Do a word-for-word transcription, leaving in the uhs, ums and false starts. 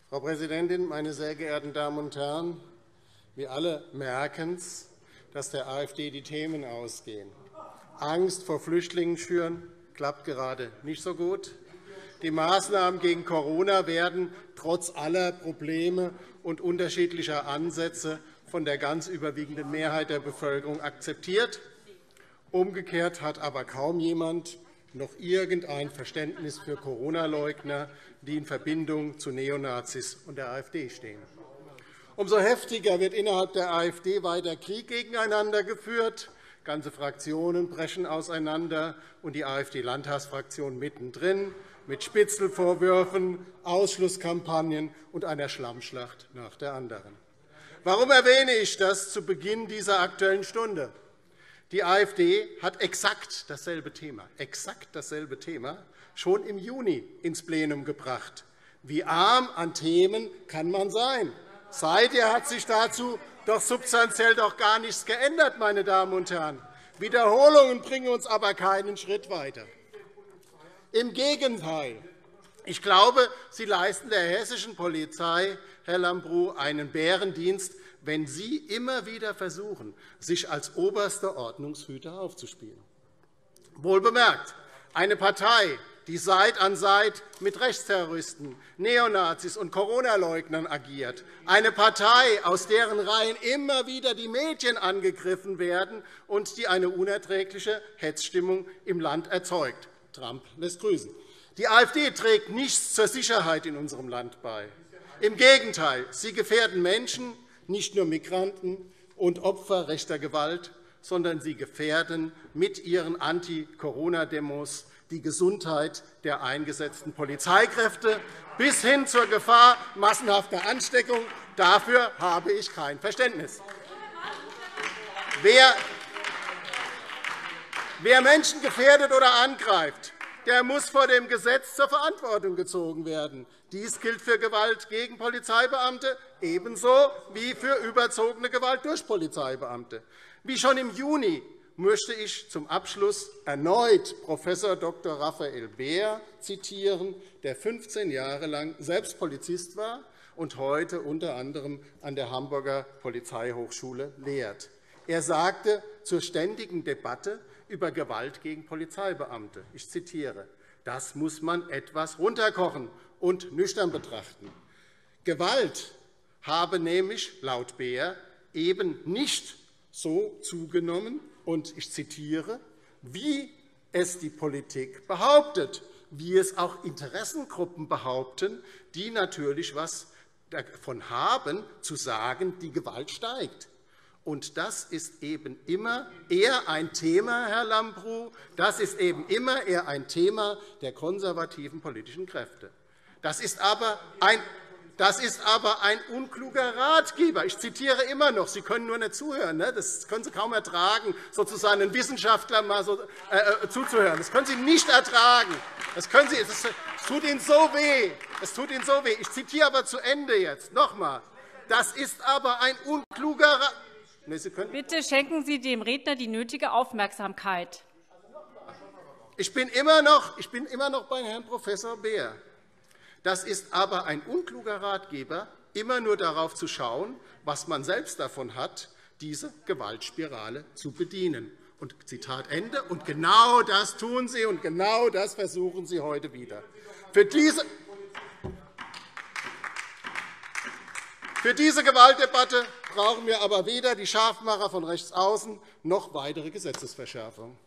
Frau Präsidentin, meine sehr geehrten Damen und Herren! Wir alle merken es, dass der AfD die Themen ausgehen. Angst vor Flüchtlingen schüren klappt gerade nicht so gut. Die Maßnahmen gegen Corona werden trotz aller Probleme und unterschiedlicher Ansätze von der ganz überwiegenden Mehrheit der Bevölkerung akzeptiert. Umgekehrt hat aber kaum jemand noch irgendein Verständnis für Corona-Leugner, die in Verbindung zu Neonazis und der AfD stehen. Umso heftiger wird innerhalb der AfD weiter Krieg gegeneinander geführt. Ganze Fraktionen brechen auseinander, und die AfD-Landtagsfraktion mittendrin mit Spitzelvorwürfen, Ausschlusskampagnen und einer Schlammschlacht nach der anderen. Warum erwähne ich das zu Beginn dieser Aktuellen Stunde? Die AfD hat exakt dasselbe Thema, exakt dasselbe Thema schon im Juni ins Plenum gebracht. Wie arm an Themen kann man sein? Seither hat sich dazu doch substanziell doch gar nichts geändert, meine Damen und Herren. Wiederholungen bringen uns aber keinen Schritt weiter. Im Gegenteil. Ich glaube, Sie leisten der hessischen Polizei, Herr Lambrou, einen Bärendienst, wenn Sie immer wieder versuchen, sich als oberster Ordnungshüter aufzuspielen. Wohlbemerkt, eine Partei, die Seit an Seit mit Rechtsterroristen, Neonazis und Corona-Leugnern agiert, eine Partei, aus deren Reihen immer wieder die Medien angegriffen werden und die eine unerträgliche Hetzstimmung im Land erzeugt. Trump lässt grüßen. Die AfD trägt nichts zur Sicherheit in unserem Land bei. Im Gegenteil, sie gefährden Menschen, nicht nur Migranten und Opfer rechter Gewalt, sondern sie gefährden mit ihren Anti-Corona-Demos die Gesundheit der eingesetzten Polizeikräfte bis hin zur Gefahr massenhafter Ansteckung. Dafür habe ich kein Verständnis. Wer Wer Menschen gefährdet oder angreift, der muss vor dem Gesetz zur Verantwortung gezogen werden. Dies gilt für Gewalt gegen Polizeibeamte ebenso wie für überzogene Gewalt durch Polizeibeamte. Wie schon im Juni möchte ich zum Abschluss erneut Prof. Doktor Raphael Behr zitieren, der fünfzehn Jahre lang selbst Polizist war und heute unter anderem an der Hamburger Polizeihochschule lehrt. Er sagte zur ständigen Debatte über Gewalt gegen Polizeibeamte, ich zitiere, das muss man etwas runterkochen und nüchtern betrachten. Gewalt habe nämlich laut Behr eben nicht so zugenommen, und ich zitiere, wie es die Politik behauptet, wie es auch Interessengruppen behaupten, die natürlich etwas davon haben, zu sagen, die Gewalt steigt. Und das ist eben immer eher ein Thema, Herr Lambrou, das ist eben immer eher ein Thema der konservativen politischen Kräfte. Das ist aber ein Das ist aber ein unkluger Ratgeber. Ich zitiere immer noch. Sie können nur nicht zuhören. Das können Sie kaum ertragen, sozusagen einem Wissenschaftler mal so, äh, zuzuhören. Das können Sie nicht ertragen. Das können Sie, es tut Ihnen so weh. Es tut Ihnen so weh. Ich zitiere aber zu Ende jetzt noch einmal. Das ist aber ein unkluger Ratgeber. Nee, Sie können Bitte schenken Sie dem Redner die nötige Aufmerksamkeit. Ich bin immer noch, ich bin immer noch bei Herrn Professor Behr. Das ist aber ein unkluger Ratgeber, immer nur darauf zu schauen, was man selbst davon hat, diese Gewaltspirale zu bedienen. Und Zitat Ende. Und genau das tun Sie, und genau das versuchen Sie heute wieder. Für diese, für diese Gewaltdebatte brauchen wir aber weder die Scharfmacher von rechts außen noch weitere Gesetzesverschärfungen.